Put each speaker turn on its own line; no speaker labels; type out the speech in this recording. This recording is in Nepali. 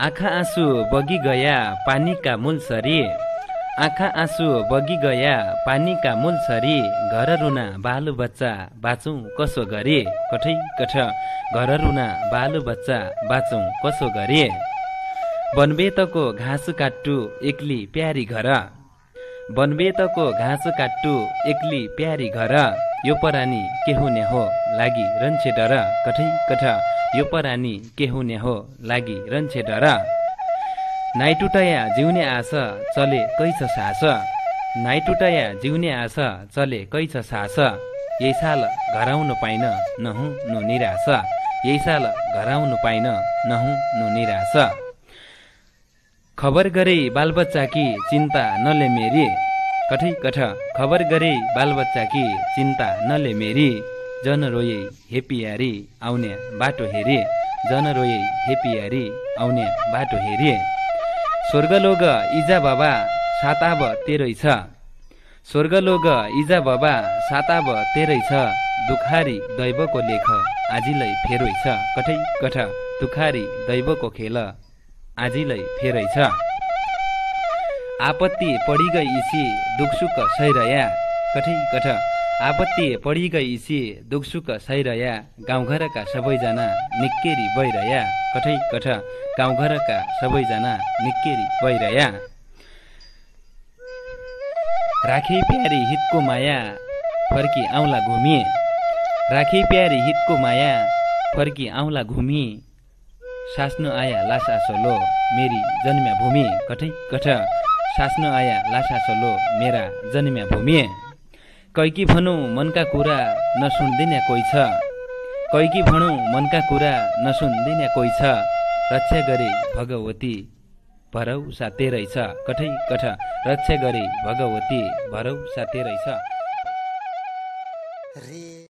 आँखा आँसु बगी गया पानी का मूल सरी। आँखा आँसु बगी गया पानी का मूल सरी। घर रुना बालु बच्चा बाँचौँ कसो गरी। कठै कठ घर रुना बालु बच्चा बाँचौँ कसो गरी। बनबेतको घाँस काट्टु एक्ली प्यारी घर। बनबेतको घाँस काट्टु एक्ली प्यारी घर। यो परानी के हुने हो लागि रन्छे डर। कठै कठ यो परानी के हुने हो लागि रन्छे डर। नाइटुटया जिउने आश चले कैछ सास। नाइटुटया जिउने आश चले कैछ सास। यही साल घराउनु पाइन नहुनु निराश। यही साल घराउनु पाइन नहुनु निराश। खबर गरे बालबच्चा की चिन्ता नले मेरी। कठै कठ खबर गरे बालबच्चा की चिन्ता नले मेरी। जन रोये हे पियारी आउने बाटो हेरी। जन रोये हे पियारी आउने बाटो हेरी। स्वर्गलोग इजा बाबा साताब तेरै छ। स्वर्गलोग इजा बाबा साताब तेरै छ। दुखारी दैवको लेख आजिलै फेरै छ। कठै कठ दुखारी दैवको खेल आजिलै फेरै छ। आपत्ति पढी गई इसी दुखसुख सैरया। कठै कठ आपत्ति पढी गई इसी दुखसुख सैरया। गाउँघरका सबैजना निक्केरी भइरया। कठै कठ गाउँघरका सबैजना निक्केरी भइरया। राखे प्यारी हितको माया फर्की आउँला घुमी। राखे प्यारी हितको माया फर्की आउँला घुमी। सास्न आया लासा सोलो मेरी जन्म्या भूमि। कठै कठ सास्न आया लासा सोलो मेरा जन्म्या भूमि। कैकी भनौँ मनका कुरा नसुन्दिने कोही छ। कैकी भनौँ मनका कुरा नसुन्दिने कोही छ। रक्षा गरे भगवती भरौसा तेरै छ। कठै कठ रक्षा गरे भगवती भरौसा तेरै छ।